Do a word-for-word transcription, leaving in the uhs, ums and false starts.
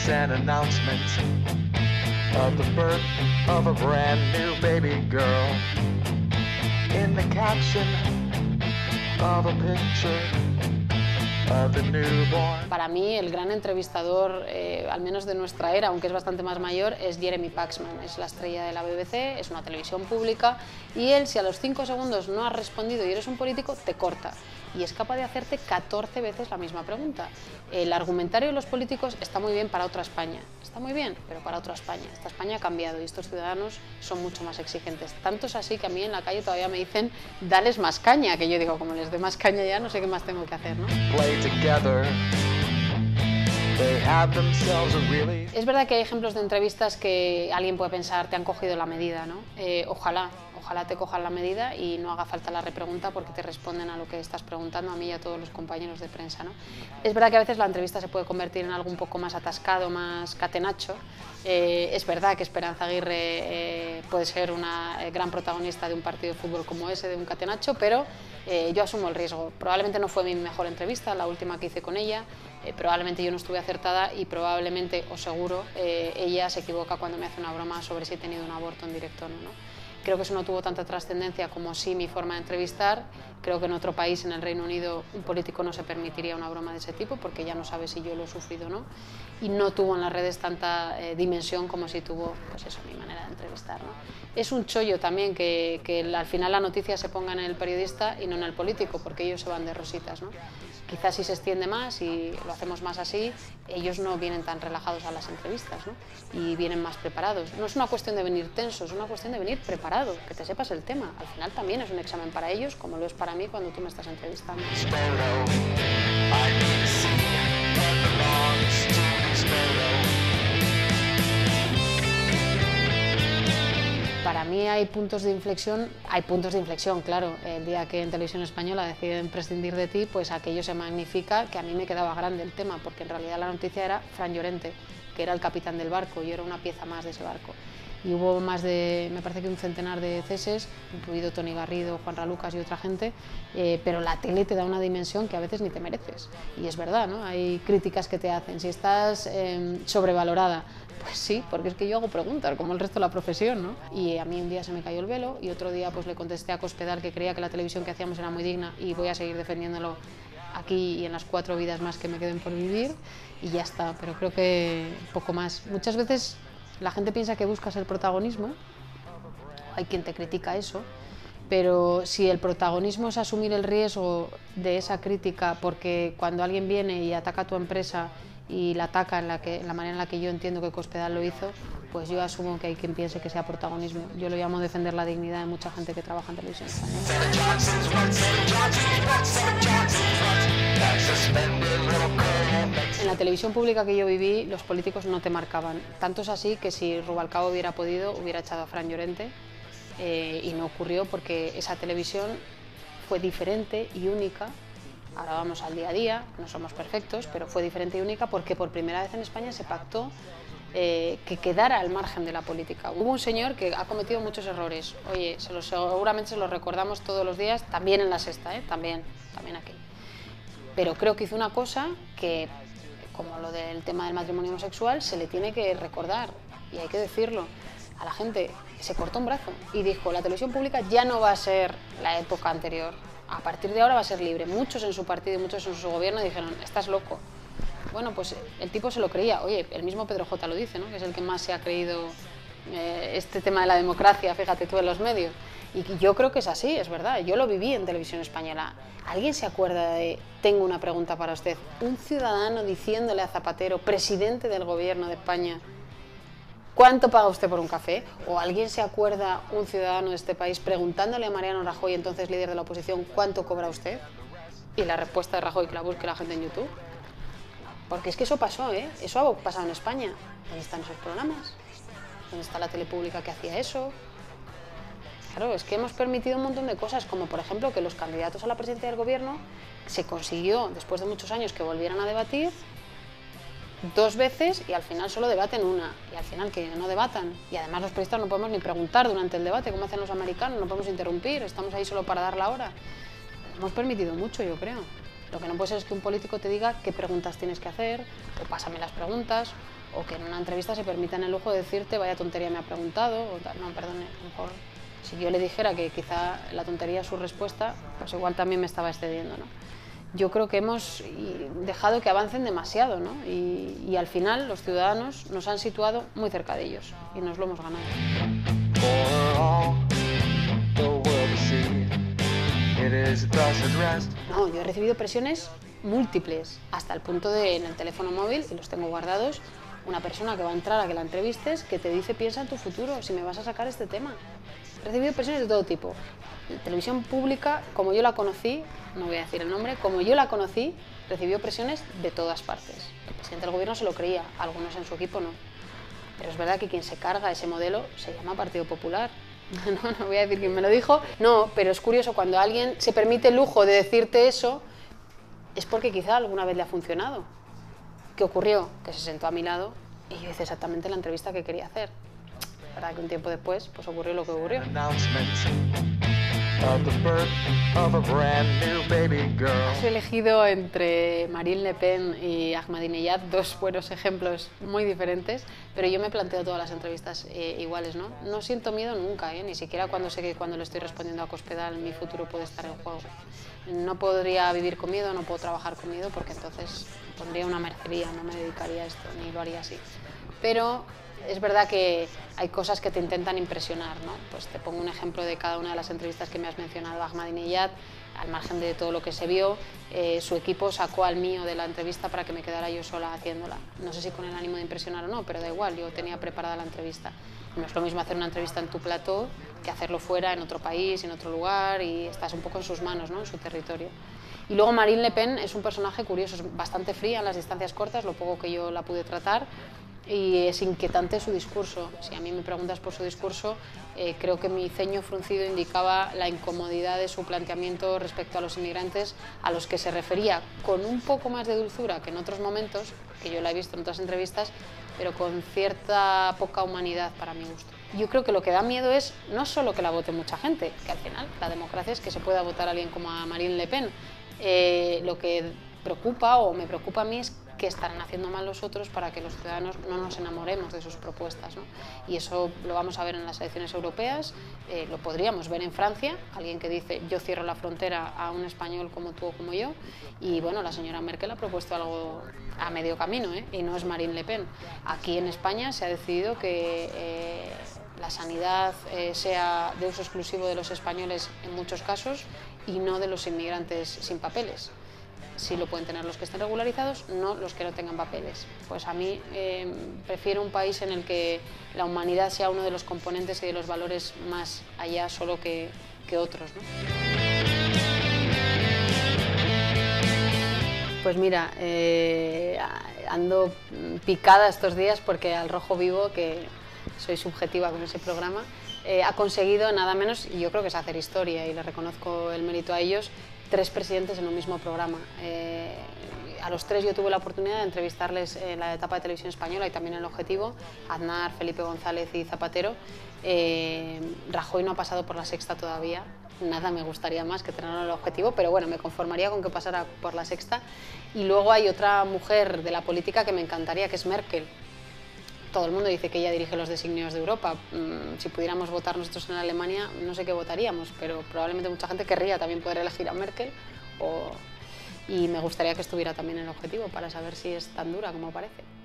makes an announcement of the birth of a brand new baby girl. In the caption of a picture of the newborn. Para mí el gran entrevistador, eh, al menos de nuestra era, aunque es bastante más mayor, es Jeremy Paxman. Es la estrella de la B B C, es una televisión pública y él, si a los cinco segundos no has respondido y eres un político, te corta. Y es capaz de hacerte catorce veces la misma pregunta. El argumentario de los políticos está muy bien para otra España, está muy bien, pero para otra España. Esta España ha cambiado y estos ciudadanos son mucho más exigentes. Tanto es así que a mí en la calle todavía me dicen, dales más caña, que yo digo, como les dé más caña ya, no sé qué más tengo que hacer, ¿no? Es verdad que hay ejemplos de entrevistas que alguien puede pensar, te han cogido la medida, ¿no? Eh, ojalá. Ojalá te cojan la medida y no haga falta la repregunta porque te responden a lo que estás preguntando, a mí y a todos los compañeros de prensa, ¿no? Es verdad que a veces la entrevista se puede convertir en algo un poco más atascado, más catenacho. Eh, es verdad que Esperanza Aguirre eh, puede ser una gran protagonista de un partido de fútbol como ese, de un catenacho, pero eh, yo asumo el riesgo. Probablemente no fue mi mejor entrevista, la última que hice con ella, eh, probablemente yo no estuve acertada y probablemente, o seguro, eh, ella se equivoca cuando me hace una broma sobre si he tenido un aborto en directo o no, ¿no? Creo que eso no tuvo tanta trascendencia como sí mi forma de entrevistar. Creo que en otro país, en el Reino Unido, un político no se permitiría una broma de ese tipo porque ya no sabe si yo lo he sufrido o no. Y no tuvo en las redes tanta eh, dimensión como si tuvo, pues eso, mi manera de entrevistar, ¿no? Es un chollo también que, que al final la noticia se ponga en el periodista y no en el político, porque ellos se van de rositas, ¿no? Quizás si se extiende más y lo hacemos más así, ellos no vienen tan relajados a las entrevistas, ¿no? Y vienen más preparados. No es una cuestión de venir tenso, es una cuestión de venir preparado, que te sepas el tema. Al final también es un examen para ellos, como lo es para mí cuando tú me estás entrevistando. Para mí hay puntos de inflexión, hay puntos de inflexión, claro. El día que en Televisión Española deciden prescindir de ti, pues aquello se magnifica, que a mí me quedaba grande el tema, porque en realidad la noticia era Fran Llorente, que era el capitán del barco, yo era una pieza más de ese barco. Y hubo más de, me parece que un centenar de ceses, incluido Toni Garrido, Juan Ralucas y otra gente, eh, pero la tele te da una dimensión que a veces ni te mereces. Y es verdad, ¿no? Hay críticas que te hacen. Si estás eh, sobrevalorada, pues sí, porque es que yo hago preguntas, como el resto de la profesión, ¿no? Y a mí un día se me cayó el velo y otro día pues le contesté a Cospedal que creía que la televisión que hacíamos era muy digna y voy a seguir defendiéndolo aquí y en las cuatro vidas más que me queden por vivir y ya está, pero creo que poco más. Muchas veces la gente piensa que buscas el protagonismo, hay quien te critica eso, pero si el protagonismo es asumir el riesgo de esa crítica, porque cuando alguien viene y ataca a tu empresa y la ataca en la, que, en la manera en la que yo entiendo que Cospedal lo hizo, pues yo asumo que hay quien piense que sea protagonismo. Yo lo llamo defender la dignidad de mucha gente que trabaja en televisión española. En la televisión pública que yo viví, los políticos no te marcaban. Tanto es así que si Rubalcaba hubiera podido, hubiera echado a Fran Llorente, eh, y no ocurrió porque esa televisión fue diferente y única. Ahora vamos al día a día, no somos perfectos, pero fue diferente y única porque por primera vez en España se pactó eh, que quedara al margen de la política. Hubo un señor que ha cometido muchos errores, oye, se lo, seguramente se los recordamos todos los días, también en La Sexta, ¿eh? también, también aquí. Pero creo que hizo una cosa que, como lo del tema del matrimonio homosexual, se le tiene que recordar, y hay que decirlo a la gente, se cortó un brazo y dijo, la televisión pública ya no va a ser la época anterior. A partir de ahora va a ser libre. Muchos en su partido y muchos en su gobierno dijeron, estás loco. Bueno, pues el tipo se lo creía. Oye, el mismo Pedro J lo dice, ¿no? Que es el que más se ha creído eh, este tema de la democracia, fíjate tú, en los medios. Y yo creo que es así, es verdad. Yo lo viví en Televisión Española. ¿Alguien se acuerda de, tengo una pregunta para usted, un ciudadano diciéndole a Zapatero, presidente del gobierno de España, ¿cuánto paga usted por un café? ¿O alguien se acuerda, un ciudadano de este país, preguntándole a Mariano Rajoy, entonces líder de la oposición, ¿cuánto cobra usted? Y la respuesta de Rajoy, que la busque la gente en YouTube. Porque es que eso pasó, ¿eh? Eso ha pasado en España. ¿Dónde están esos programas? ¿Dónde está la tele pública que hacía eso? Claro, es que hemos permitido un montón de cosas, como por ejemplo que los candidatos a la presidencia del gobierno se consiguió, después de muchos años, que volvieran a debatir dos veces y al final solo debaten una, y al final que no debatan. Y además los periodistas no podemos ni preguntar durante el debate, como hacen los americanos, no podemos interrumpir, estamos ahí solo para dar la hora. Hemos permitido mucho, yo creo. Lo que no puede ser es que un político te diga qué preguntas tienes que hacer, o pásame las preguntas, o que en una entrevista se permitan el lujo de decirte vaya tontería me ha preguntado, o tal. No, perdone, a lo mejor si yo le dijera que quizá la tontería es su respuesta, pues igual también me estaba excediendo, ¿no? Yo creo que hemos dejado que avancen demasiado, ¿no? y, y al final los ciudadanos nos han situado muy cerca de ellos y nos lo hemos ganado. No, yo he recibido presiones múltiples, hasta el punto de en el teléfono móvil, y los tengo guardados, una persona que va a entrar a que la entrevistes que te dice piensa en tu futuro, si me vas a sacar este tema. He recibido presiones de todo tipo. La televisión pública, como yo la conocí, no voy a decir el nombre, como yo la conocí, recibió presiones de todas partes. El presidente del gobierno se lo creía, algunos en su equipo no. Pero es verdad que quien se carga ese modelo se llama Partido Popular. No, no voy a decir quién me lo dijo, no, pero es curioso, cuando alguien se permite el lujo de decirte eso, es porque quizá alguna vez le ha funcionado. ¿Qué ocurrió? Que se sentó a mi lado y yo hice exactamente la entrevista que quería hacer. La verdad que un tiempo después pues ocurrió lo que ocurrió. Has elegido entre Marine Le Pen y Ahmadinejad dos buenos ejemplos muy diferentes, pero yo me planteo todas las entrevistas eh, iguales, ¿no? No siento miedo nunca, ¿eh? Ni siquiera cuando sé que cuando le estoy respondiendo a Cospedal mi futuro puede estar en juego. No podría vivir con miedo, no puedo trabajar con miedo, porque entonces pondría una mercería, no me dedicaría a esto, ni lo haría así. Pero es verdad que hay cosas que te intentan impresionar, ¿no? Pues te pongo un ejemplo de cada una de las entrevistas que me has mencionado. Ahmadinejad, al margen de todo lo que se vio, eh, su equipo sacó al mío de la entrevista para que me quedara yo sola haciéndola. No sé si con el ánimo de impresionar o no, pero da igual, yo tenía preparada la entrevista. No es lo mismo hacer una entrevista en tu plató que hacerlo fuera, en otro país, en otro lugar, y estás un poco en sus manos, ¿no? En su territorio. Y luego Marine Le Pen es un personaje curioso, es bastante fría en las distancias cortas, lo poco que yo la pude tratar, y es inquietante su discurso. Si a mí me preguntas por su discurso, eh, creo que mi ceño fruncido indicaba la incomodidad de su planteamiento respecto a los inmigrantes, a los que se refería con un poco más de dulzura que en otros momentos, que yo la he visto en otras entrevistas, pero con cierta poca humanidad para mi gusto. Yo creo que lo que da miedo es no solo que la vote mucha gente, que al final la democracia es que se pueda votar a alguien como a Marine Le Pen. Eh, lo que preocupa o me preocupa a mí es qué estarán haciendo mal los otros para que los ciudadanos no nos enamoremos de sus propuestas, ¿no? Y eso lo vamos a ver en las elecciones europeas, eh, lo podríamos ver en Francia, alguien que dice yo cierro la frontera a un español como tú o como yo, y bueno, la señora Merkel ha propuesto algo a medio camino, ¿eh? Y no es Marine Le Pen. Aquí en España se ha decidido que eh, la sanidad eh, sea de uso exclusivo de los españoles en muchos casos y no de los inmigrantes sin papeles. Sí lo pueden tener los que estén regularizados, no los que no tengan papeles. Pues a mí eh, prefiero un país en el que la humanidad sea uno de los componentes y de los valores más allá solo que, que otros, ¿no? Pues mira, eh, ando picada estos días porque Al Rojo Vivo, que soy subjetiva con ese programa, eh, ha conseguido nada menos, y yo creo que es hacer historia y le reconozco el mérito a ellos, tres presidentes en un mismo programa. Eh, a los tres yo tuve la oportunidad de entrevistarles en la etapa de Televisión Española y también en El Objetivo, Aznar, Felipe González y Zapatero. Eh, Rajoy no ha pasado por La Sexta todavía, nada me gustaría más que tenerlo en El Objetivo, pero bueno, me conformaría con que pasara por La Sexta. Y luego hay otra mujer de la política que me encantaría, que es Merkel. Todo el mundo dice que ella dirige los designios de Europa. Si pudiéramos votar nosotros en Alemania, no sé qué votaríamos, pero probablemente mucha gente querría también poder elegir a Merkel. O... Y me gustaría que estuviera también en El Objetivo para saber si es tan dura como parece.